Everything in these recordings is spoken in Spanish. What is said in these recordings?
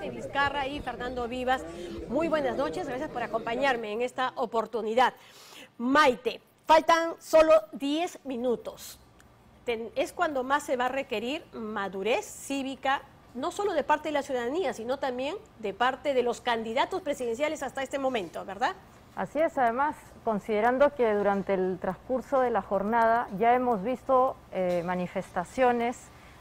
Maite Vizcarra y Fernando Vivas. Muy buenas noches, gracias por acompañarme en esta oportunidad. Maite, faltan solo 10 minutos. Es cuando más se va a requerir madurez cívica, no solo de parte de la ciudadanía, sino también de parte de los candidatos presidenciales hasta este momento, ¿verdad? Así es, además, considerando que durante el transcurso de la jornada ya hemos visto manifestaciones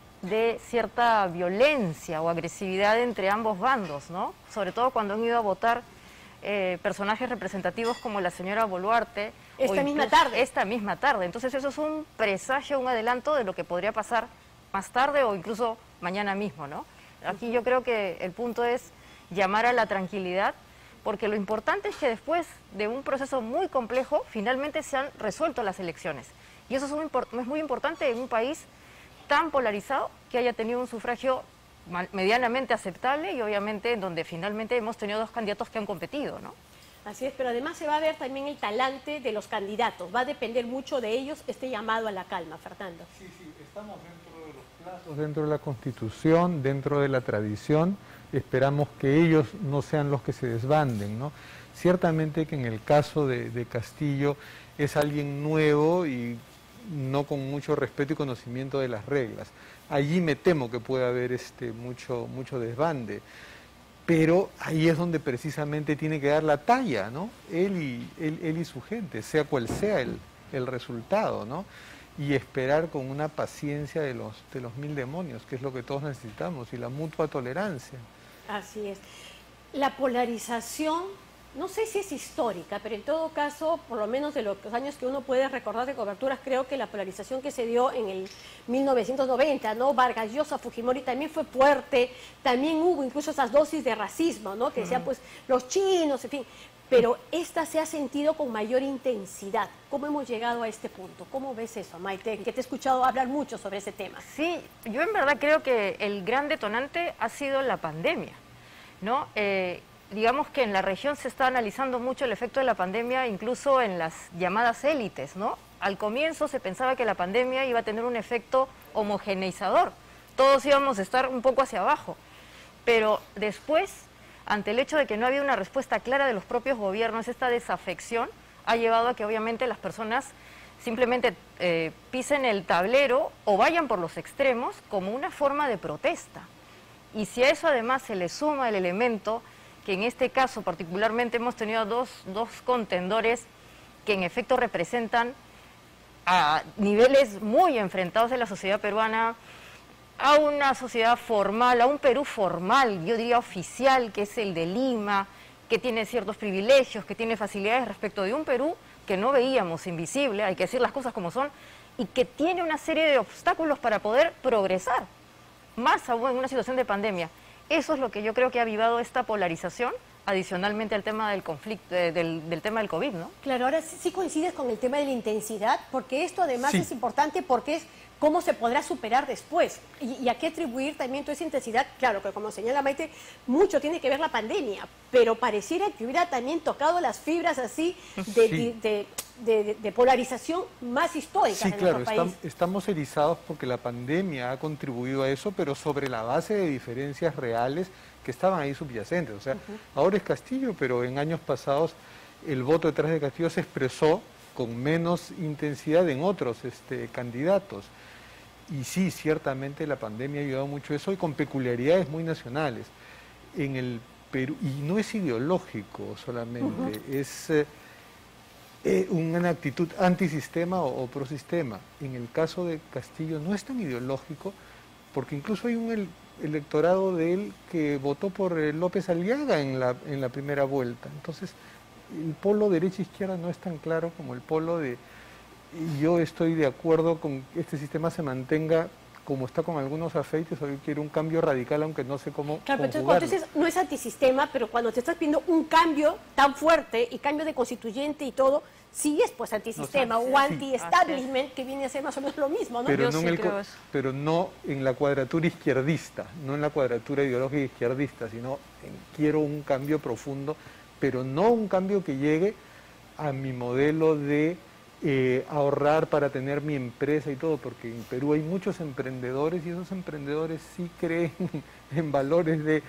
de cierta violencia o agresividad entre ambos bandos, ¿no? Sobre todo cuando han ido a votar personajes representativos como la señora Boluarte. Esta misma tarde. Esta misma tarde. Entonces eso es un presagio, un adelanto de lo que podría pasar más tarde o incluso mañana mismo, ¿no? Aquí yo creo que el punto es llamar a la tranquilidad, porque lo importante es que después de un proceso muy complejo, finalmente se han resuelto las elecciones. Y eso es muy importante en un país tan polarizado, que haya tenido un sufragio medianamente aceptable y obviamente en donde finalmente hemos tenido dos candidatos que han competido, ¿no? Así es, pero además se va a ver también el talante de los candidatos. Va a depender mucho de ellos este llamado a la calma, Fernando. Sí, estamos dentro de los plazos, dentro de la Constitución, dentro de la tradición. Esperamos que ellos no sean los que se desbanden, ¿no? Ciertamente que en el caso de Castillo es alguien nuevo y no con mucho respeto y conocimiento de las reglas. Allí me temo que puede haber mucho desbande, pero ahí es donde precisamente tiene que dar la talla, ¿no? Él y su gente, sea cual sea el resultado, ¿no? Y esperar con una paciencia de los 1000 demonios, que es lo que todos necesitamos, y la mutua tolerancia. Así es. La polarización, no sé si es histórica, pero en todo caso, por lo menos de los años que uno puede recordar de coberturas, creo que la polarización que se dio en el 1990, ¿no? Vargas Llosa, Fujimori también fue fuerte, también hubo incluso esas dosis de racismo, ¿no? Que decían, pues, los chinos, en fin. Pero esta se ha sentido con mayor intensidad. ¿Cómo hemos llegado a este punto? ¿Cómo ves eso, Maite? Que te he escuchado hablar mucho sobre ese tema. Sí, yo en verdad creo que el gran detonante ha sido la pandemia, ¿no? Digamos que en la región se está analizando mucho el efecto de la pandemia, incluso en las llamadas élites, ¿no? Al comienzo se pensaba que la pandemia iba a tener un efecto homogeneizador, todos íbamos a estar un poco hacia abajo, pero después, ante el hecho de que no había una respuesta clara de los propios gobiernos, esta desafección ha llevado a que obviamente las personas simplemente pisen el tablero o vayan por los extremos como una forma de protesta. Y si a eso además se le suma el elemento que en este caso particularmente hemos tenido dos contendores que en efecto representan a niveles muy enfrentados en la sociedad peruana, a una sociedad formal, a un Perú formal, yo diría oficial, que es el de Lima, que tiene ciertos privilegios, que tiene facilidades respecto de un Perú que no veíamos invisible, hay que decir las cosas como son, y que tiene una serie de obstáculos para poder progresar, más aún en una situación de pandemia. Eso es lo que yo creo que ha avivado esta polarización, adicionalmente al tema del conflicto, del tema del COVID, ¿no? Claro, ahora sí coincides con el tema de la intensidad, porque esto además es importante porque es cómo se podrá superar después y a qué atribuir también toda esa intensidad. Claro, que como señala Maite, mucho tiene que ver la pandemia, pero pareciera que hubiera también tocado las fibras así de polarización más históricas en nuestro país. Estamos erizados porque la pandemia ha contribuido a eso, pero sobre la base de diferencias reales que estaban ahí subyacentes. O sea, ahora es Castillo, pero en años pasados el voto detrás de Castillo se expresó con menos intensidad en otros candidatos. Y sí, ciertamente la pandemia ha ayudado mucho a eso y con peculiaridades muy nacionales. En el Perú, y no es ideológico solamente, es una actitud antisistema o prosistema. En el caso de Castillo no es tan ideológico, porque incluso hay un electorado de él que votó por López Aliaga en la primera vuelta. Entonces, el polo derecha-izquierda no es tan claro como el polo de... Yo estoy de acuerdo con que este sistema se mantenga como está con algunos afeites, hoy quiero un cambio radical, aunque no sé cómo Claro, pero entonces no es antisistema, pero cuando te estás pidiendo un cambio tan fuerte y cambio de constituyente y todo, sí es pues antisistema o anti-establishment, que viene a ser más o menos lo mismo, ¿no? Pero no en la cuadratura izquierdista, no en la cuadratura ideológica izquierdista, sino quiero un cambio profundo, pero no un cambio que llegue a mi modelo de ahorrar para tener mi empresa y todo, porque en Perú hay muchos emprendedores y esos emprendedores sí creen en valores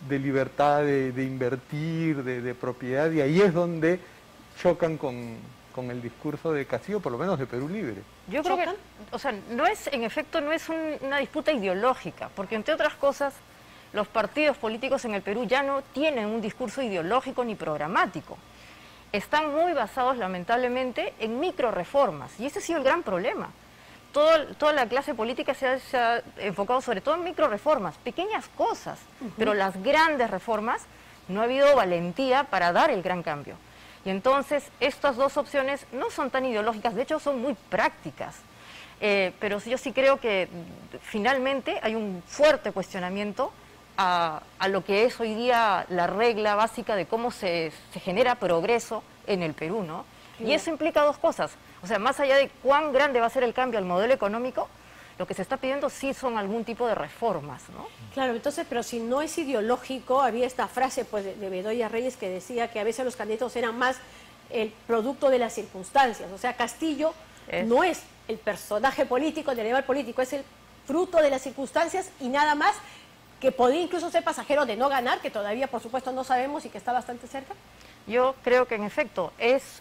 libertad de invertir, de propiedad, y ahí es donde chocan con el discurso de Castillo, por lo menos de Perú Libre. Yo creo que, o sea, no es, en efecto, no es una disputa ideológica, porque entre otras cosas, los partidos políticos en el Perú ya no tienen un discurso ideológico ni programático. Están muy basados, lamentablemente, en microreformas, y ese ha sido el gran problema. Toda la clase política se ha enfocado sobre todo en microreformas, pequeñas cosas, pero las grandes reformas no ha habido valentía para dar el gran cambio. Y entonces estas dos opciones no son tan ideológicas, de hecho son muy prácticas, pero yo sí creo que finalmente hay un fuerte cuestionamiento a lo que es hoy día la regla básica de cómo se genera progreso en el Perú, ¿no? Y eso implica dos cosas. O sea, más allá de cuán grande va a ser el cambio al modelo económico, lo que se está pidiendo sí son algún tipo de reformas, ¿no? Claro, entonces, pero si no es ideológico, había esta frase pues de Bedoya Reyes que decía que a veces los candidatos eran más el producto de las circunstancias. O sea, Castillo no es el personaje político, del rival político, es el fruto de las circunstancias y nada más, que podría incluso ser pasajero de no ganar, que todavía por supuesto no sabemos y que está bastante cerca. Yo creo que en efecto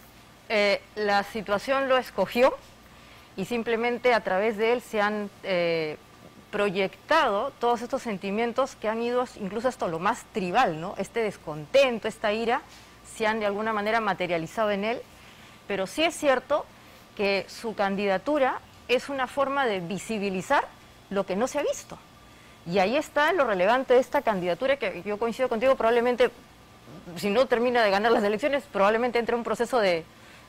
la situación lo escogió y simplemente a través de él se han proyectado todos estos sentimientos que han ido incluso hasta lo más tribal, ¿no? Este descontento, esta ira, se han de alguna manera materializado en él, pero sí es cierto que su candidatura es una forma de visibilizar lo que no se ha visto. Y ahí está lo relevante de esta candidatura, que yo coincido contigo, probablemente, si no termina de ganar las elecciones, probablemente entre un proceso de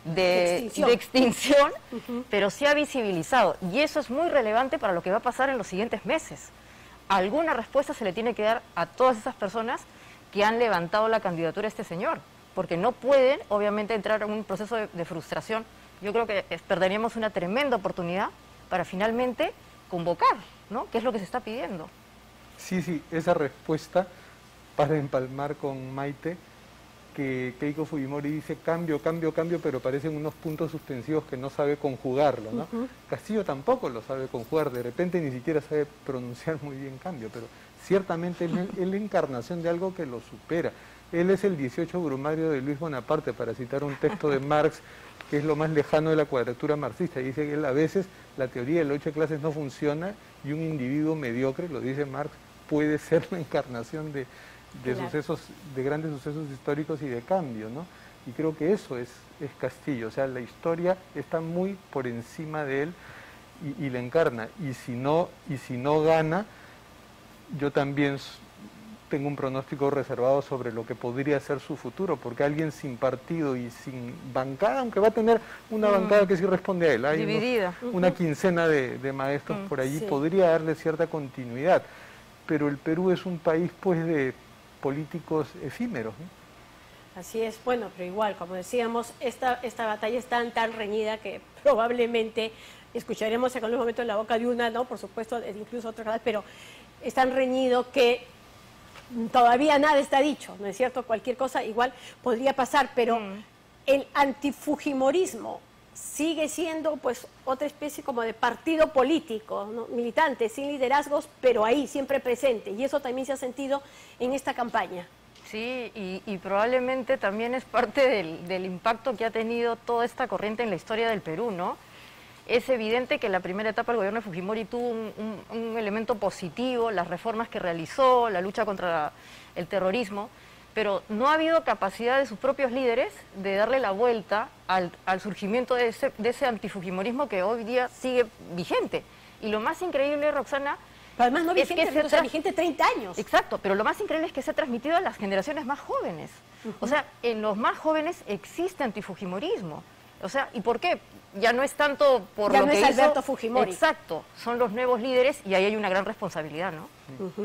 extinción, pero sí ha visibilizado, y eso es muy relevante para lo que va a pasar en los siguientes meses. Alguna respuesta se le tiene que dar a todas esas personas que han levantado la candidatura a este señor, porque no pueden, obviamente, entrar en un proceso de frustración. Yo creo que perderíamos una tremenda oportunidad para finalmente convocar, ¿no? ¿Qué es lo que se está pidiendo? Sí, esa respuesta, para empalmar con Maite, que Keiko Fujimori dice cambio, pero parecen unos puntos suspensivos que no sabe conjugarlo, ¿no? Castillo tampoco lo sabe conjugar, de repente ni siquiera sabe pronunciar muy bien cambio, pero ciertamente es la encarnación de algo que lo supera. Él es el 18 brumario de Luis Bonaparte, para citar un texto de Marx, que es lo más lejano de la cuadratura marxista. Dice que él, a veces la teoría de las 8 clases no funciona y un individuo mediocre, lo dice Marx, puede ser la encarnación de sucesos, de grandes sucesos históricos y de cambio, ¿no? Y creo que eso es Castillo, o sea, la historia está muy por encima de él y la encarna. Y si no gana, yo también tengo un pronóstico reservado sobre lo que podría ser su futuro, porque alguien sin partido y sin bancada, aunque va a tener una bancada que sí responde a él, hay dividida, una quincena de maestros por allí, podría darle cierta continuidad, pero el Perú es un país pues de políticos efímeros, ¿no? Así es, bueno, pero igual, como decíamos, esta batalla es tan reñida que probablemente escucharemos en algún momento en la boca de una, ¿no? Por supuesto, incluso otro canal, pero es tan reñido que todavía nada está dicho, ¿no es cierto? Cualquier cosa igual podría pasar, pero el antifujimorismo sigue siendo pues otra especie como de partido político, ¿no? Militante, sin liderazgos, pero ahí, siempre presente, y eso también se ha sentido en esta campaña. Sí, y probablemente también es parte del impacto que ha tenido toda esta corriente en la historia del Perú, ¿no? Es evidente que en la primera etapa el gobierno de Fujimori tuvo un elemento positivo, las reformas que realizó, la lucha contra el terrorismo, pero no ha habido capacidad de sus propios líderes de darle la vuelta al surgimiento de ese antifujimorismo que hoy día sigue vigente. Y lo más increíble, Roxana, pero además no vigente, es que vigente 30 años. Exacto, pero lo más increíble es que se ha transmitido a las generaciones más jóvenes. O sea, en los más jóvenes existe antifujimorismo. O sea, ¿y por qué? Ya no es tanto por lo que hizo... Ya no es Alberto Fujimori. Exacto, son los nuevos líderes y ahí hay una gran responsabilidad, ¿no?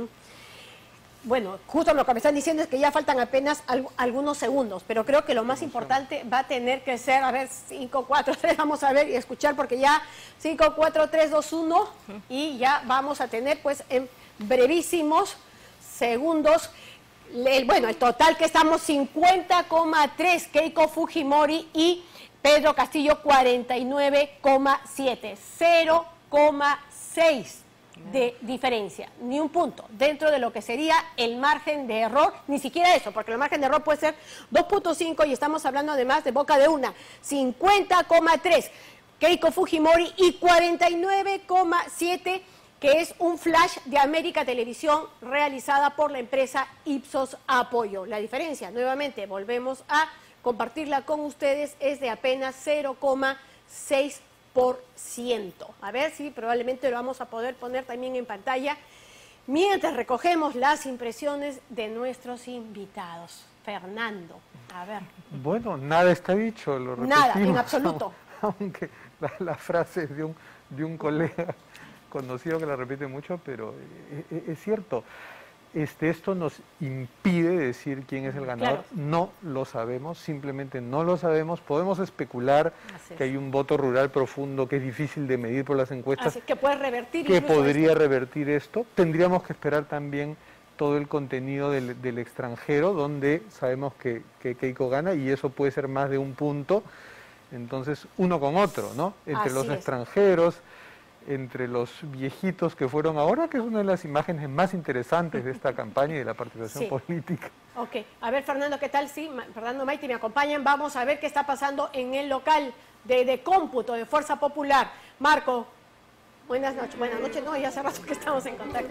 Bueno, justo lo que me están diciendo es que ya faltan apenas algunos segundos, pero creo que lo más importante va a tener que ser, a ver, 5, 4, 3, vamos a ver y escuchar, porque ya 5, 4, 3, 2, 1, y ya vamos a tener pues en brevísimos segundos, el total que estamos 50,3, Keiko Fujimori y Pedro Castillo 49,7, 0,6 de diferencia, ni un punto, dentro de lo que sería el margen de error, ni siquiera eso, porque el margen de error puede ser 2.5 y estamos hablando además de boca de una, 50,3 Keiko Fujimori y 49,7 que es un flash de América Televisión realizada por la empresa Ipsos Apoyo. La diferencia, nuevamente, volvemos a compartirla con ustedes, es de apenas 0,6%. A ver si probablemente lo vamos a poder poner también en pantalla mientras recogemos las impresiones de nuestros invitados. Fernando, a ver. Bueno, nada está dicho, lo repetimos. Nada, en absoluto. Aunque la frase es de un colega conocido que la repite mucho, pero es cierto. Esto nos impide decir quién es el ganador. Claro. No lo sabemos, simplemente no lo sabemos. Podemos especular que hay un voto rural profundo que es difícil de medir por las encuestas. Así que puede revertir. Que podría revertir esto. Tendríamos que esperar también todo el contenido del extranjero, donde sabemos que Keiko gana, y eso puede ser más de un punto. Entonces, uno con otro, ¿no? Entre los extranjeros, entre los viejitos que fueron ahora, que es una de las imágenes más interesantes de esta campaña y de la participación política. Ok, a ver, Fernando, ¿qué tal? Sí, Fernando, Maite, me acompañan. Vamos a ver qué está pasando en el local de cómputo de Fuerza Popular. Marco, buenas noches. Buenas noches, no, ya hace rato que estamos en contacto.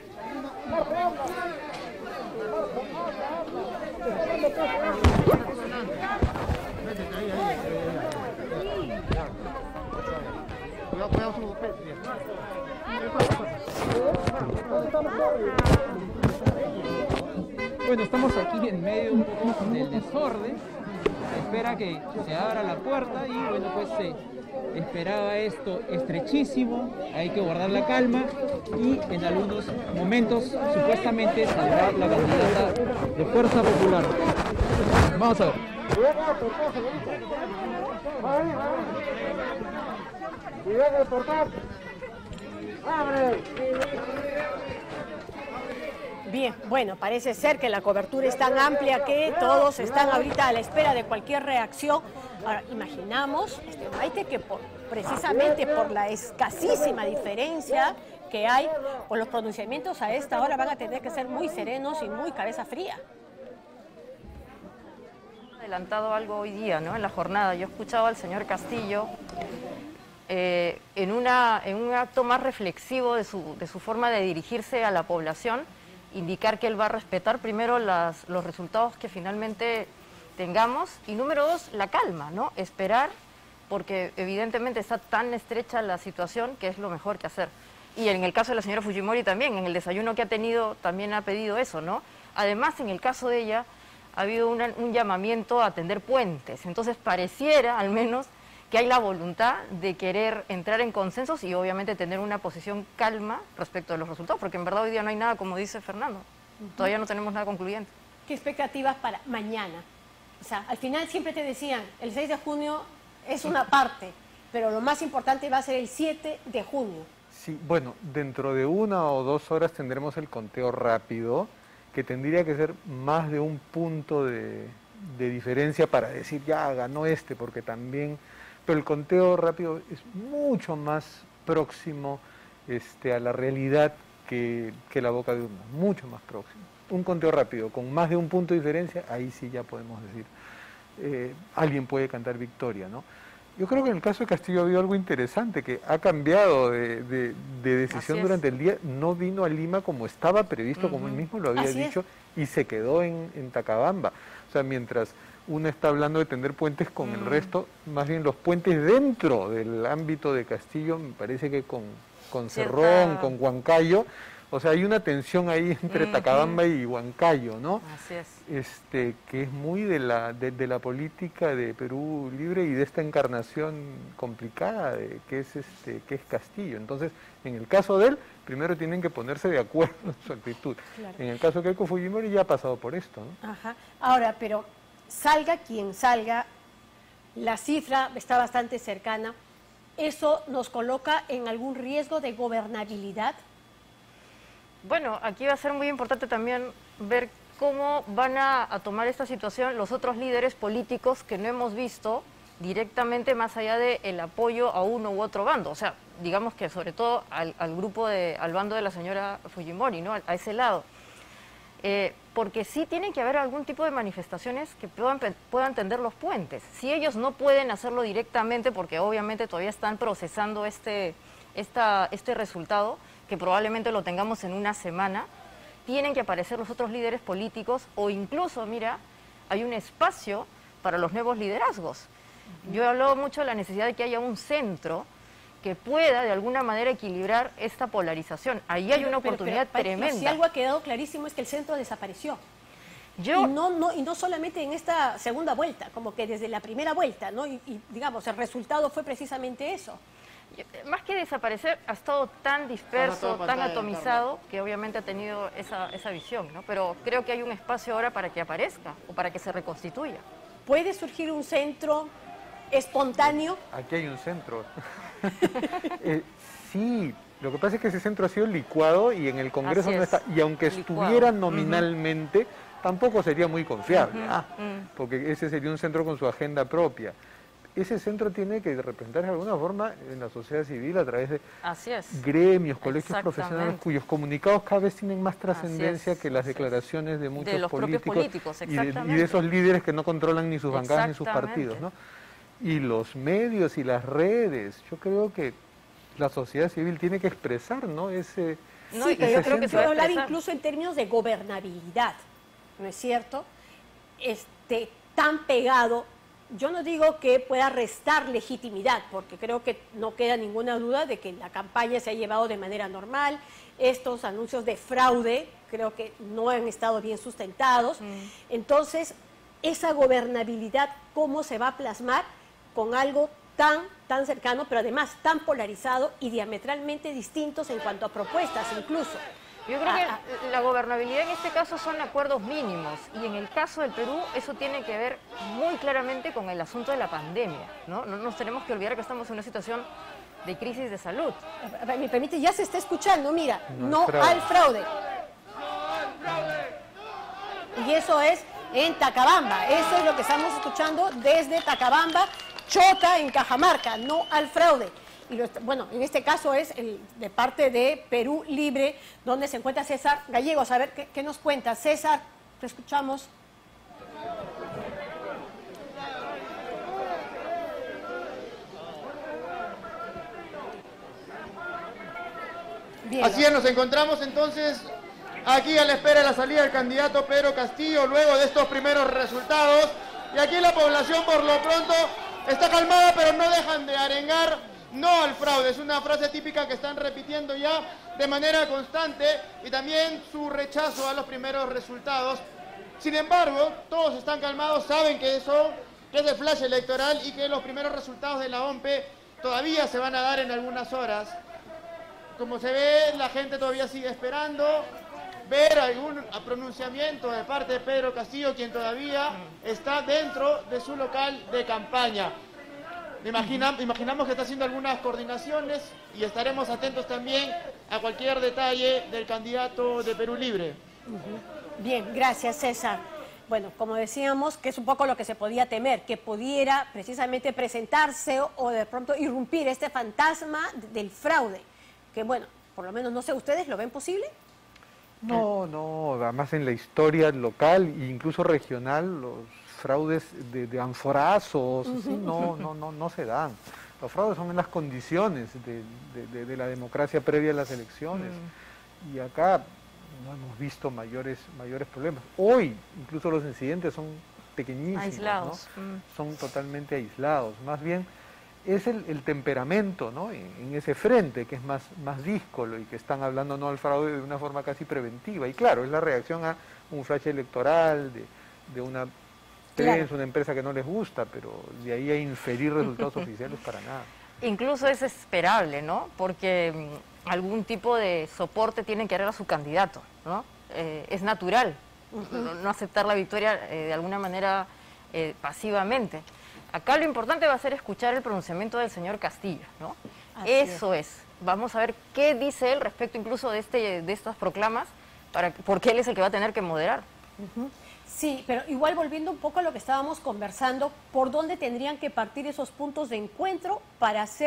Bueno, estamos aquí en medio un poco del desorden. Se espera que se abra la puerta y bueno, pues se esperaba esto estrechísimo. Hay que guardar la calma y en algunos momentos supuestamente saldrá la candidata de Fuerza Popular. Vamos a ver. Cuidado de portar. ¡Abre! Bien, bueno, parece ser que la cobertura es tan amplia que todos están ahorita a la espera de cualquier reacción. Ahora, imaginamos, Maite, que precisamente por la escasísima diferencia que hay, pues los pronunciamientos a esta hora van a tener que ser muy serenos y muy cabeza fría. Adelantado algo hoy día, ¿no? En la jornada, yo escuchaba al señor Castillo en un acto más reflexivo de su forma de dirigirse a la población, indicar que él va a respetar primero los resultados que finalmente tengamos y número dos, la calma, ¿no? Esperar, porque evidentemente está tan estrecha la situación que es lo mejor que hacer. Y en el caso de la señora Fujimori también, en el desayuno que ha tenido, también ha pedido eso, ¿no? Además, en el caso de ella, ha habido un llamamiento a tender puentes, entonces pareciera, al menos, que hay la voluntad de querer entrar en consensos y obviamente tener una posición calma respecto de los resultados, porque en verdad hoy día no hay nada, como dice Fernando, todavía no tenemos nada concluyente. ¿Qué expectativas para mañana? O sea, al final siempre te decían, el 6 de junio es una parte, pero lo más importante va a ser el 7 de junio. Sí, bueno, dentro de 1 o 2 horas tendremos el conteo rápido, que tendría que ser más de un punto de diferencia para decir, ya ganó porque también... Pero el conteo rápido es mucho más próximo a la realidad que la boca de urna, mucho más próximo. Un conteo rápido con más de un punto de diferencia, ahí sí ya podemos decir, alguien puede cantar victoria, ¿no? Yo creo que en el caso de Castillo ha habido algo interesante, que ha cambiado de decisión durante el día, no vino a Lima como estaba previsto, como él mismo lo había dicho, y se quedó en Tacabamba. O sea, mientras uno está hablando de tender puentes con el resto, más bien los puentes dentro del ámbito de Castillo, me parece que con Cerrón, con Huancayo, o sea, hay una tensión ahí entre Tacabamba y Huancayo, ¿no? Así es. Que es muy de la política de Perú Libre y de esta encarnación complicada que es Castillo. Entonces, en el caso de él, primero tienen que ponerse de acuerdo en su actitud. Claro. En el caso de Keiko Fujimori ya ha pasado por esto, ¿no? Ajá. Ahora, pero salga quien salga, la cifra está bastante cercana. ¿Eso nos coloca en algún riesgo de gobernabilidad? Bueno, aquí va a ser muy importante también ver cómo van a tomar esta situación los otros líderes políticos que no hemos visto directamente más allá del apoyo a uno u otro bando. O sea, digamos que sobre todo al grupo, al bando de la señora Fujimori, ¿no? A ese lado. Porque sí tiene que haber algún tipo de manifestaciones que puedan tender los puentes. Si ellos no pueden hacerlo directamente, porque obviamente todavía están procesando este resultado, que probablemente lo tengamos en una semana, tienen que aparecer los otros líderes políticos o incluso, mira, hay un espacio para los nuevos liderazgos. Yo he hablado mucho de la necesidad de que haya un centro que pueda de alguna manera equilibrar esta polarización. Ahí hay una oportunidad tremenda. Si algo ha quedado clarísimo es que el centro desapareció. Y no solamente en esta segunda vuelta, como que desde la primera vuelta, ¿no? Y digamos, el resultado fue precisamente eso. Más que desaparecer, ha estado tan disperso, tan atomizado, que obviamente ha tenido esa visión, ¿no? Pero creo que hay un espacio ahora para que aparezca o para que se reconstituya. ¿Puede surgir un centro espontáneo? Aquí hay un centro. Sí, lo que pasa es que ese centro ha sido licuado y en el Congreso no está. Y aunque estuviera nominalmente, tampoco sería muy confiable, porque ese sería un centro con su agenda propia. Ese centro tiene que representarse de alguna forma en la sociedad civil a través de gremios, colegios profesionales, cuyos comunicados cada vez tienen más trascendencia que las declaraciones de muchos políticos y de esos líderes que no controlan ni sus bancadas ni sus partidos, ¿no? Y los medios y las redes, yo creo que la sociedad civil tiene que expresar, ¿no? Sí, pero yo creo que se puede hablar incluso en términos de gobernabilidad, ¿no es cierto? Tan pegado. Yo no digo que pueda restar legitimidad, porque creo que no queda ninguna duda de que la campaña se ha llevado de manera normal. Estos anuncios de fraude creo que no han estado bien sustentados. Entonces, esa gobernabilidad, ¿cómo se va a plasmar con algo tan cercano, pero además tan polarizado y diametralmente distintos en cuanto a propuestas incluso? Yo creo que la gobernabilidad en este caso son acuerdos mínimos y en el caso del Perú eso tiene que ver muy claramente con el asunto de la pandemia, ¿no? No nos tenemos que olvidar que estamos en una situación de crisis de salud. Me permite, ya se está escuchando, mira, no al fraude. Y eso es en Tacabamba, eso es lo que estamos escuchando desde Tacabamba, Chota, en Cajamarca, no al fraude. Y bueno, en este caso es de parte de Perú Libre, donde se encuentra César Gallegos. A ver, ¿qué nos cuenta? César, te escuchamos. Bien, así es, nos encontramos entonces aquí a la espera de la salida del candidato Pedro Castillo, luego de estos primeros resultados. Y aquí la población por lo pronto está calmada, pero no dejan de arengar no al fraude. Es una frase típica que están repitiendo ya de manera constante y también su rechazo a los primeros resultados. Sin embargo, todos están calmados, saben que eso es el flash electoral y que los primeros resultados de la OMPE todavía se van a dar en algunas horas. Como se ve, la gente todavía sigue esperando ver algún pronunciamiento de parte de Pedro Castillo, quien todavía está dentro de su local de campaña. Imaginamos que está haciendo algunas coordinaciones y estaremos atentos también a cualquier detalle del candidato de Perú Libre. Bien, gracias César. Bueno, como decíamos, que es un poco lo que se podía temer, que pudiera precisamente presentarse o de pronto irrumpir este fantasma del fraude, que bueno, por lo menos no sé, ¿ustedes lo ven posible? No, además en la historia local e incluso regional, los fraudes de anforazos, no se dan. Los fraudes son en las condiciones de la democracia previa a las elecciones. Y acá no hemos visto mayores problemas. Hoy, incluso los incidentes son pequeñísimos, aislados, ¿no? Son totalmente aislados. Más bien es el temperamento, ¿no? en ese frente que es más díscolo y que están hablando no al fraude de una forma casi preventiva. Y claro, es la reacción a un flash electoral de una una empresa que no les gusta, pero de ahí a inferir resultados oficiales para nada. Incluso es esperable, ¿no? Porque algún tipo de soporte tienen que dar a su candidato, ¿no? Es natural no aceptar la victoria de alguna manera pasivamente. Acá lo importante va a ser escuchar el pronunciamiento del señor Castillo, ¿no? Eso es. Vamos a ver qué dice él respecto incluso de estas proclamas, porque él es el que va a tener que moderar. Sí, pero igual volviendo un poco a lo que estábamos conversando, ¿por dónde tendrían que partir esos puntos de encuentro para hacer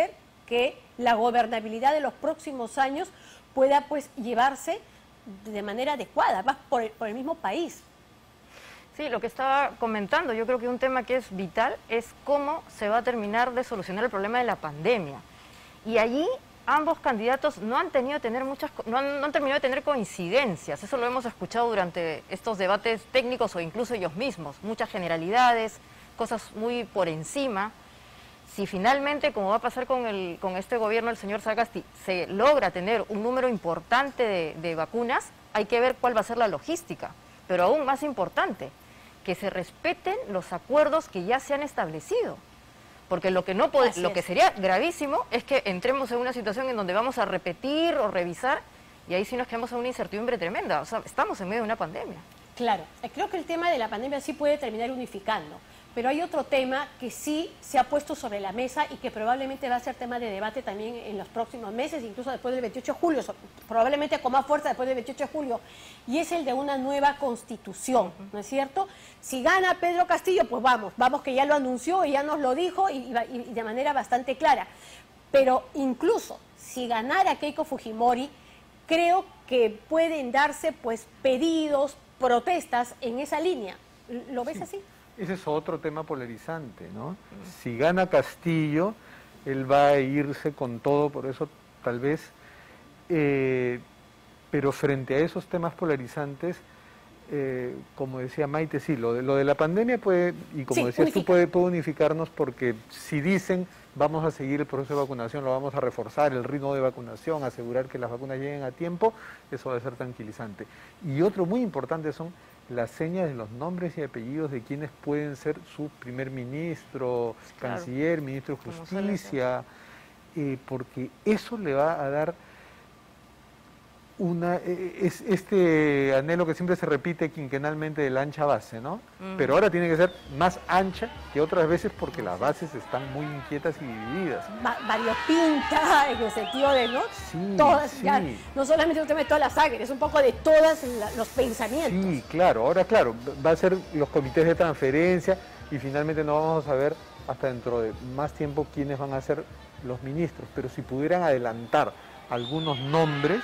que la gobernabilidad de los próximos años pueda pues llevarse de manera adecuada, más por el mismo país. Sí, lo que estaba comentando, yo creo que un tema que es vital es cómo se va a terminar de solucionar el problema de la pandemia. Y allí ambos candidatos no han tenido no han terminado de tener coincidencias. Eso lo hemos escuchado durante estos debates técnicos o incluso ellos mismos. Muchas generalidades, cosas muy por encima. Si finalmente, como va a pasar con este gobierno del señor Sagasti, se logra tener un número importante de vacunas, hay que ver cuál va a ser la logística. Pero aún más importante, que se respeten los acuerdos que ya se han establecido. Porque lo que sería gravísimo es que entremos en una situación en donde vamos a repetir o revisar y ahí sí nos quedamos en una incertidumbre tremenda. O sea, estamos en medio de una pandemia. Claro, creo que el tema de la pandemia sí puede terminar unificando, pero hay otro tema que sí se ha puesto sobre la mesa y que probablemente va a ser tema de debate también en los próximos meses, incluso después del 28 de julio, probablemente con más fuerza después del 28 de julio, y es el de una nueva constitución, ¿no es cierto? Si gana Pedro Castillo, pues vamos que ya lo anunció y ya nos lo dijo y de manera bastante clara, pero incluso si ganara Keiko Fujimori, creo que pueden darse pues pedidos, protestas en esa línea. ¿Lo ves así? Ese es otro tema polarizante, ¿no? Si gana Castillo, él va a irse con todo, por eso tal vez, pero frente a esos temas polarizantes, como decía Maite, sí, lo de la pandemia puede, y como decías tú, puede unificarnos, porque si dicen vamos a seguir el proceso de vacunación, lo vamos a reforzar, el ritmo de vacunación, asegurar que las vacunas lleguen a tiempo, eso va a ser tranquilizante. Y otro muy importante son las señas de los nombres y apellidos de quienes pueden ser su primer ministro, canciller, ministro de Justicia, porque eso le va a dar este anhelo que siempre se repite quinquenalmente de la ancha base, ¿no? Pero ahora tiene que ser más ancha que otras veces porque las bases están muy inquietas y divididas. Variopinta en el sentido de, ¿no? Sí, todas, sí. Ya, no solamente un tema de toda la sangre, es un poco de todos los pensamientos. Sí, claro, ahora claro, va a ser los comités de transferencia y finalmente no vamos a saber hasta dentro de más tiempo quiénes van a ser los ministros, pero si pudieran adelantar algunos nombres,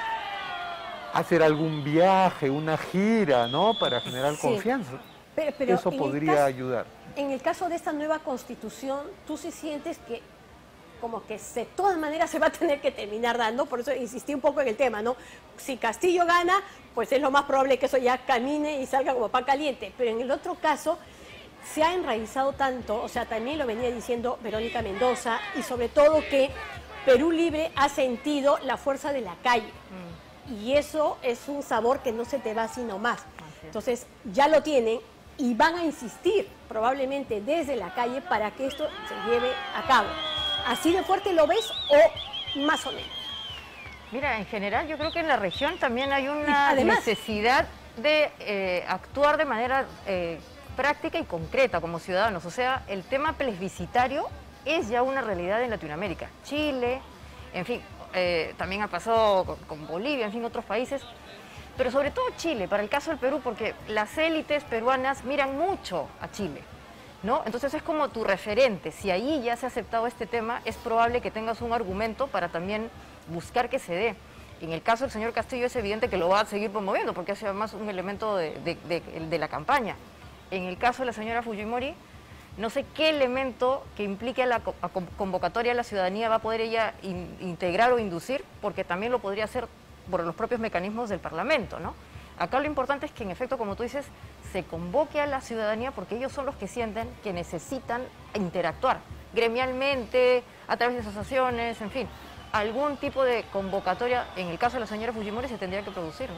hacer algún viaje, una gira, ¿no? Para generar confianza. Pero eso podría ayudar. En el caso de esta nueva constitución, ¿tú sí sientes que como que de todas maneras se va a tener que terminar dando? Por eso insistí un poco en el tema, ¿no? Si Castillo gana, pues es lo más probable que eso ya camine y salga como pan caliente. Pero en el otro caso, se ha enraizado tanto, o sea, también lo venía diciendo Verónica Mendoza, y sobre todo que Perú Libre ha sentido la fuerza de la calle. Y eso es un sabor que no se te va sino más. Entonces, ya lo tienen y van a insistir probablemente desde la calle para que esto se lleve a cabo. ¿Así de fuerte lo ves o más o menos? Mira, en general yo creo que en la región también hay una necesidad de actuar de manera práctica y concreta como ciudadanos. O sea, el tema plebiscitario es ya una realidad en Latinoamérica. Chile, en fin, también ha pasado con Bolivia, en fin, otros países, pero sobre todo Chile, para el caso del Perú, porque las élites peruanas miran mucho a Chile, ¿no? Entonces es como tu referente. Si ahí ya se ha aceptado este tema, es probable que tengas un argumento para también buscar que se dé. En el caso del señor Castillo es evidente que lo va a seguir promoviendo, porque es además un elemento de la campaña. En el caso de la señora Fujimori, no sé qué elemento que implique a la convocatoria a la ciudadanía va a poder ella integrar o inducir, porque también lo podría hacer por los propios mecanismos del Parlamento, ¿no? Acá lo importante es que, en efecto, como tú dices, se convoque a la ciudadanía porque ellos son los que sienten que necesitan interactuar gremialmente, a través de asociaciones, en fin. Algún tipo de convocatoria, en el caso de la señora Fujimori, se tendría que producir,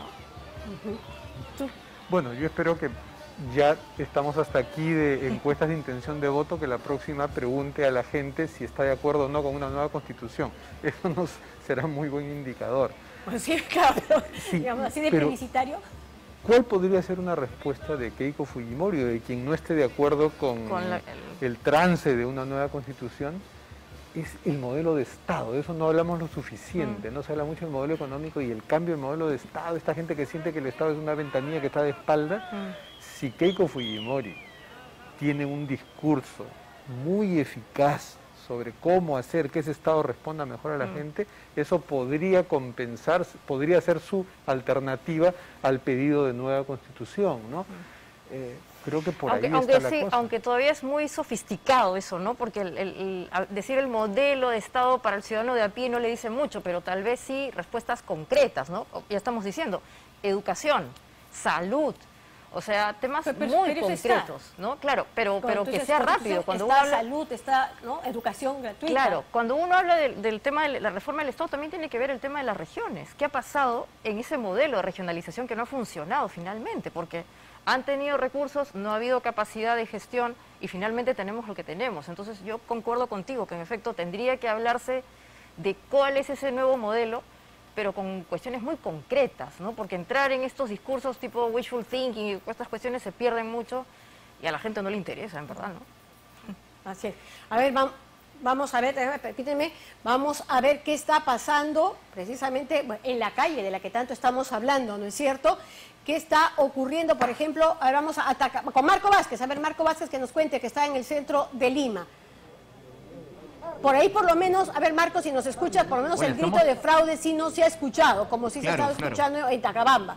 ¿no? Bueno, yo espero que ya estamos hasta aquí de encuestas de intención de voto, que la próxima pregunte a la gente si está de acuerdo o no con una nueva constitución. Eso nos será muy buen indicador. Pues sí, claro, digamos así de plebiscitario. ¿Cuál podría ser una respuesta de Keiko Fujimori o de quien no esté de acuerdo con el trance de una nueva constitución? Es el modelo de Estado, de eso no hablamos lo suficiente, no se habla mucho del modelo económico y el cambio del modelo de Estado, esta gente que siente que el Estado es una ventanilla que está de espaldas. Si Keiko Fujimori tiene un discurso muy eficaz sobre cómo hacer que ese Estado responda mejor a la gente, eso podría compensar, podría ser su alternativa al pedido de nueva constitución, ¿no? Creo que por ahí está la cosa. Aunque todavía es muy sofisticado eso, ¿no? Porque decir el modelo de Estado para el ciudadano de a pie no le dice mucho, pero tal vez sí respuestas concretas, ¿no? Ya estamos diciendo, educación, salud, o sea, temas muy concretos, ¿no? Claro, pero que sea rápido. Cuando uno habla salud, está, ¿no? Educación gratuita. Claro, cuando uno habla del tema de la reforma del Estado, también tiene que ver el tema de las regiones. ¿Qué ha pasado en ese modelo de regionalización que no ha funcionado finalmente? Porque han tenido recursos, no ha habido capacidad de gestión y finalmente tenemos lo que tenemos. Entonces yo concuerdo contigo que en efecto tendría que hablarse de cuál es ese nuevo modelo, pero con cuestiones muy concretas, ¿no? Porque entrar en estos discursos tipo wishful thinking y estas cuestiones se pierden mucho y a la gente no le interesa, en verdad, ¿no? Así es. A ver, vamos a ver, permíteme, vamos a ver qué está pasando precisamente en la calle de la que tanto estamos hablando, ¿no es cierto? ¿Qué está ocurriendo, por ejemplo? A ver, vamos a atacar con Marco Vázquez, a ver, Marco Vázquez que nos cuente que está en el centro de Lima. Por ahí por lo menos, a ver Marco, si nos escuchas, por lo menos el grito de fraude sí no se ha escuchado, como si se estaba escuchando en Tacabamba.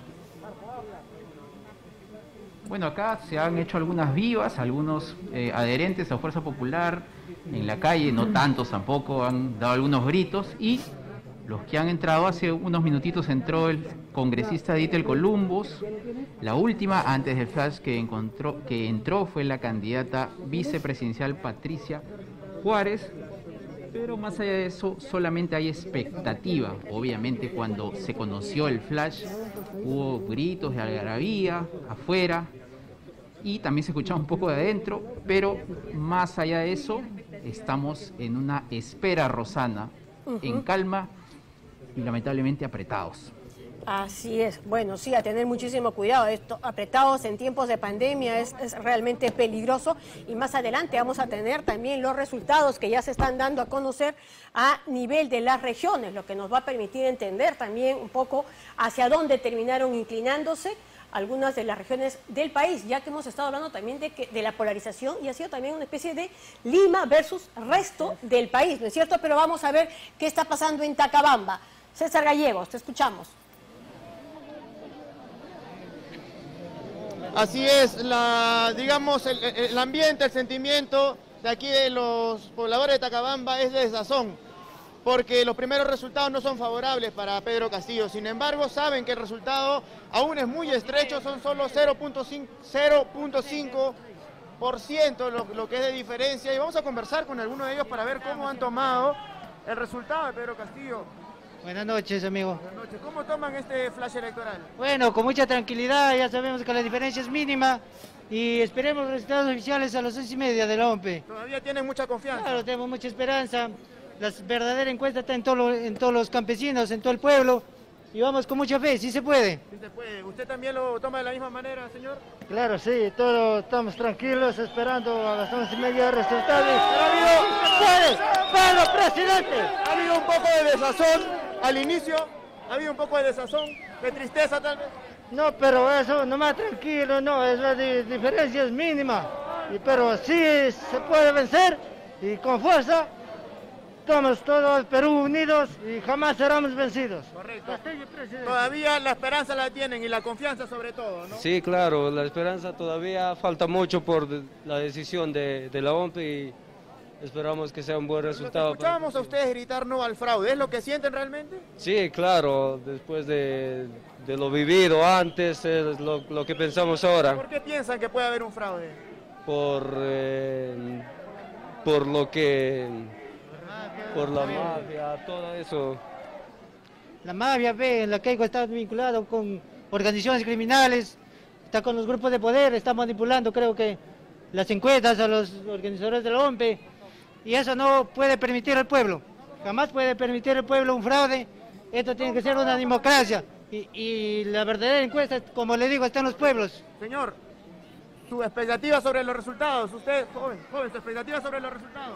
Bueno, acá se han hecho algunas vivas, algunos adherentes a Fuerza Popular en la calle, no tantos tampoco, han dado algunos gritos, y los que han entrado, hace unos minutitos entró el congresista Ditel Columbus. La última, antes del flash que entró fue la candidata vicepresidencial Patricia Juárez. Pero más allá de eso, solamente hay expectativa. Obviamente cuando se conoció el flash, hubo gritos de algarabía afuera y también se escuchaba un poco de adentro, pero más allá de eso, estamos en una espera, Rosana, en calma y lamentablemente apretados. Así es. Bueno, sí, a tener muchísimo cuidado. Esto, apretados en tiempos de pandemia es realmente peligroso, y más adelante vamos a tener también los resultados que ya se están dando a conocer a nivel de las regiones, lo que nos va a permitir entender también un poco hacia dónde terminaron inclinándose algunas de las regiones del país, ya que hemos estado hablando también de la polarización, y ha sido también una especie de Lima versus resto del país, ¿no es cierto? Pero vamos a ver qué está pasando en Tacabamba. César Gallegos, te escuchamos. Así es, digamos, el ambiente, el sentimiento de aquí de los pobladores de Tacabamba es de desazón, porque los primeros resultados no son favorables para Pedro Castillo. Sin embargo, saben que el resultado aún es muy estrecho, son solo 0.5% lo que es de diferencia, y vamos a conversar con algunos de ellos para ver cómo han tomado el resultado de Pedro Castillo. Buenas noches, amigo. Buenas noches. ¿Cómo toman este flash electoral? Bueno, con mucha tranquilidad, ya sabemos que la diferencia es mínima y esperemos resultados oficiales a las 6:30 de la OMPE. ¿Todavía tienen mucha confianza? Claro, tenemos mucha esperanza. La verdadera encuesta está en todos los campesinos, en todo el pueblo, y vamos con mucha fe, sí se puede. Sí se puede. ¿Usted también lo toma de la misma manera, señor? Claro, sí, todos estamos tranquilos esperando a las 11:30 de resultados. ¡Pedro, presidente! Ha habido un poco de desazón al inicio, ha habido un poco de desazón, de tristeza tal vez. No, pero eso nomás tranquilo, no, es la diferencia es mínima, pero sí se puede vencer y con fuerza. Estamos todos el Perú unidos y jamás seremos vencidos. Correcto. Todavía la esperanza la tienen y la confianza sobre todo, ¿no? Sí, claro, la esperanza todavía falta mucho por la decisión de la OMPE y esperamos que sea un buen resultado. Escuchábamos a ustedes gritar no al fraude, ¿es lo que sienten realmente? Sí, claro, después de lo vivido antes, es lo que pensamos ahora. ¿Por qué piensan que puede haber un fraude? Por la mafia, todo eso. La mafia, la Keiko está vinculado con organizaciones criminales, está con los grupos de poder, está manipulando, creo que, las encuestas a los organizadores de la OMPE, y eso no puede permitir al pueblo, jamás puede permitir al pueblo un fraude. Esto tiene que ser una democracia, y la verdadera encuesta, como le digo, está en los pueblos. Señor, su expectativa sobre los resultados, usted, joven, su expectativa sobre los resultados.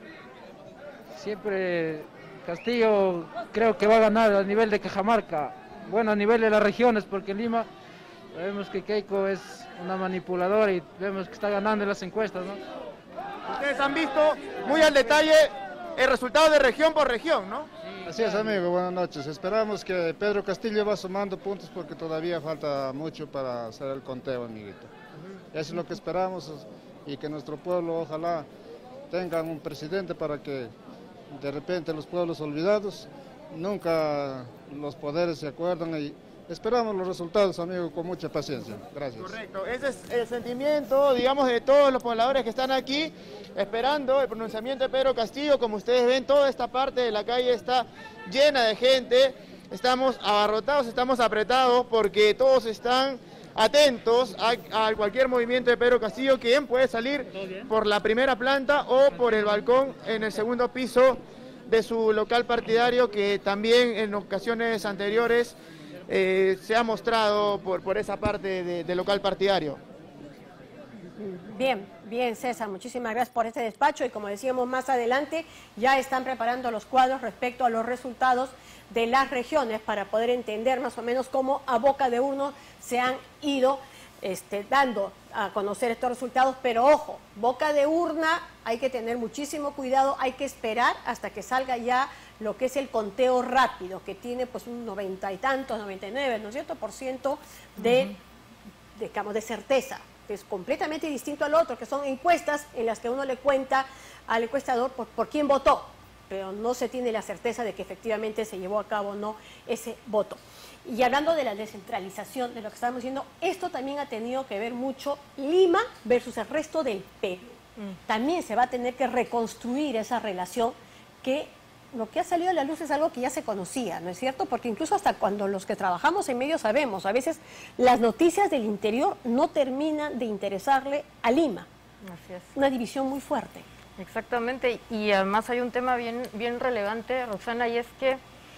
Siempre Castillo creo que va a ganar a nivel de Cajamarca, bueno, a nivel de las regiones, porque Lima sabemos que Keiko es una manipuladora y vemos que está ganando en las encuestas, ¿no? ¿Usted ustedes han visto muy al detalle el resultado de región por región, ¿no? Así es, amigo, buenas noches. Esperamos que Pedro Castillo va sumando puntos porque todavía falta mucho para hacer el conteo, amiguito. Eso es lo que esperamos y que nuestro pueblo ojalá tenga un presidente para que de repente los pueblos olvidados nunca los poderes se acuerdan y esperamos los resultados, amigo, con mucha paciencia. Gracias. Correcto, ese es el sentimiento, digamos, de todos los pobladores que están aquí esperando el pronunciamiento de Pedro Castillo. Como ustedes ven, toda esta parte de la calle está llena de gente, estamos abarrotados, estamos apretados porque todos están atentos a cualquier movimiento de Pedro Castillo, quien puede salir por la primera planta o por el balcón en el segundo piso de su local partidario, que también en ocasiones anteriores se ha mostrado por esa parte del local partidario. Bien, bien, César, muchísimas gracias por este despacho y como decíamos más adelante, ya están preparando los cuadros respecto a los resultados de las regiones para poder entender más o menos cómo a boca de urna se han ido dando a conocer estos resultados, pero ojo, boca de urna hay que tener muchísimo cuidado, hay que esperar hasta que salga ya lo que es el conteo rápido, que tiene pues un 90 y tantos, 99, ¿no es cierto?, % digamos, de certeza, que es completamente distinto al otro, que son encuestas en las que uno le cuenta al encuestador por quién votó, pero no se tiene la certeza de que efectivamente se llevó a cabo o no ese voto. Y hablando de la descentralización, de lo que estábamos diciendo, esto también ha tenido que ver mucho Lima versus el resto del Perú. También se va a tener que reconstruir esa relación que lo que ha salido a la luz es algo que ya se conocía, ¿no es cierto? Porque incluso hasta cuando los que trabajamos en medios sabemos, a veces las noticias del interior no terminan de interesarle a Lima. Así es. Una división muy fuerte. Exactamente, y además hay un tema bien relevante, Roxana, y es que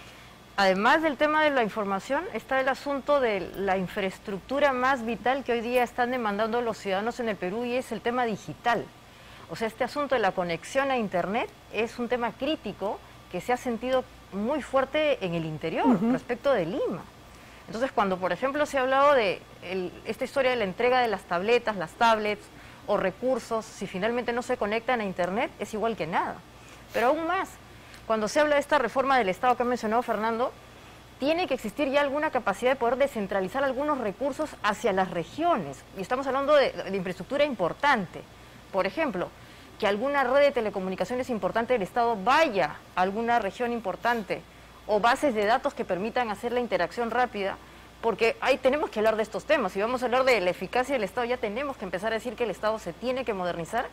además del tema de la información, está el asunto de la infraestructura más vital que hoy día están demandando los ciudadanos en el Perú, y es el tema digital. O sea, este asunto de la conexión a Internet es un tema crítico que se ha sentido muy fuerte en el interior, respecto de Lima. Entonces, cuando, por ejemplo, se ha hablado de esta historia de la entrega de las tabletas, las tablets o recursos, si finalmente no se conectan a Internet, es igual que nada. Pero aún más, cuando se habla de esta reforma del Estado que ha mencionado Fernando, tiene que existir ya alguna capacidad de poder descentralizar algunos recursos hacia las regiones. Y estamos hablando de infraestructura importante. Por ejemplo, que alguna red de telecomunicaciones importante del Estado vaya a alguna región importante, o bases de datos que permitan hacer la interacción rápida, porque ahí tenemos que hablar de estos temas. Si vamos a hablar de la eficacia del Estado, ya tenemos que empezar a decir que el Estado se tiene que modernizar.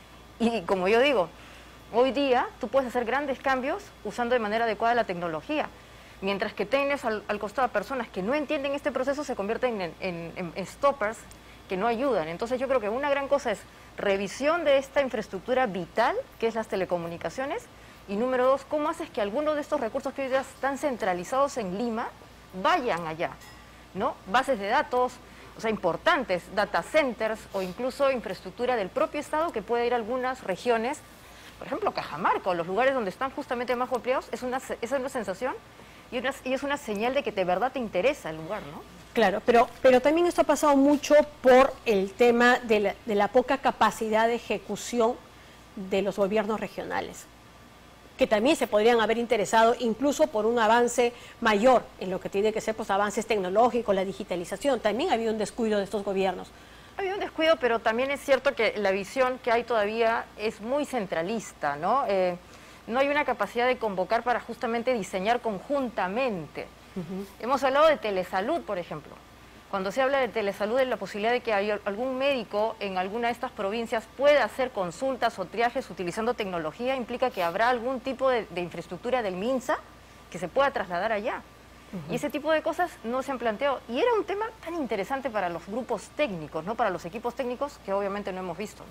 Y como yo digo, hoy día tú puedes hacer grandes cambios usando de manera adecuada la tecnología, mientras que tienes al costado a personas que no entienden este proceso, se convierten en stoppers que no ayudan. Entonces yo creo que una gran cosa es revisión de esta infraestructura vital, que es las telecomunicaciones, y número 2, ¿cómo haces que algunos de estos recursos que hoy día están centralizados en Lima vayan allá? ¿No? Bases de datos, o sea, importantes, data centers o incluso infraestructura del propio Estado que puede ir a algunas regiones, por ejemplo, Cajamarca o los lugares donde están justamente más golpeados, es una sensación y es una señal de que de verdad te interesa el lugar, ¿no? Claro, pero también esto ha pasado mucho por el tema de la poca capacidad de ejecución de los gobiernos regionales, que también se podrían haber interesado incluso por un avance mayor en lo que tiene que ser pues avances tecnológicos, la digitalización. También ha habido un descuido de estos gobiernos. Ha habido un descuido, pero también es cierto que la visión que hay todavía es muy centralista, ¿no? No hay una capacidad de convocar para justamente diseñar conjuntamente. Hemos hablado de telesalud, por ejemplo. Cuando se habla de telesalud, es la posibilidad de que algún médico en alguna de estas provincias pueda hacer consultas o triajes utilizando tecnología, implica que habrá algún tipo de infraestructura del MINSA que se pueda trasladar allá. Y ese tipo de cosas no se han planteado. Y era un tema tan interesante para los grupos técnicos, ¿no? Para los equipos técnicos, que obviamente no hemos visto,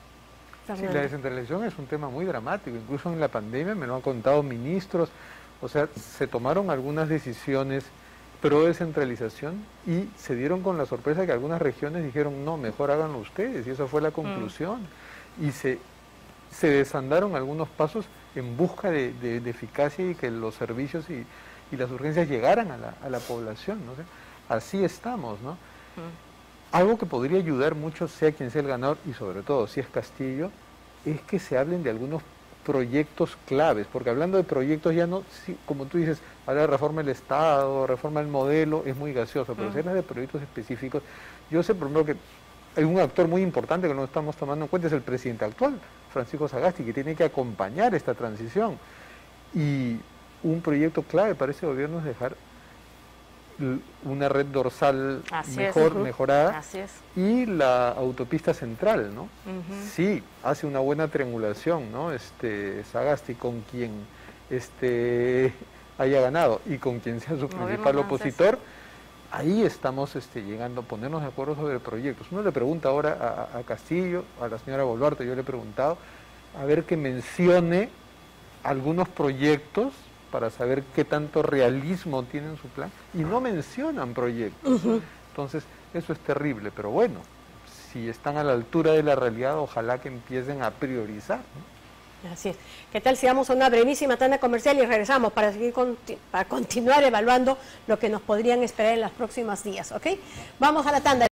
¿no? Sí, la descentralización es un tema muy dramático. Incluso en la pandemia me lo han contado ministros. O sea, se tomaron algunas decisiones pro descentralización y se dieron con la sorpresa que algunas regiones dijeron, no, mejor háganlo ustedes. Y esa fue la conclusión. Y se desandaron algunos pasos en busca de eficacia y que los servicios y las urgencias llegaran a la población, ¿no? O sea, así estamos, ¿no? Algo que podría ayudar mucho, sea quien sea el ganador, y sobre todo si es Castillo, es que se hablen de algunos proyectos claves, porque hablando de proyectos ya no, sí, como tú dices, hablar de reforma del Estado, reforma del modelo, es muy gaseoso, pero si hablas de proyectos específicos, yo sé por ejemplo que hay un actor muy importante que no estamos tomando en cuenta, es el presidente actual, Francisco Sagasti, que tiene que acompañar esta transición. Y un proyecto clave para ese gobierno es dejar una red dorsal mejorada y la autopista central, ¿no? Sí, hace una buena triangulación, ¿no? Sagasti con quien haya ganado y con quien sea su principal opositor, ahí estamos llegando a ponernos de acuerdo sobre proyectos. Uno le pregunta ahora a Castillo, a la señora Boluarte, yo le he preguntado, a ver que mencione algunos proyectos para saber qué tanto realismo tiene en su plan, y no mencionan proyectos. Entonces, eso es terrible, pero bueno, si están a la altura de la realidad, ojalá que empiecen a priorizar, ¿no? Así es. ¿Qué tal si damos una brevísima tanda comercial y regresamos para seguir para continuar evaluando lo que nos podrían esperar en los próximos días, ¿ok? Vamos a la tanda.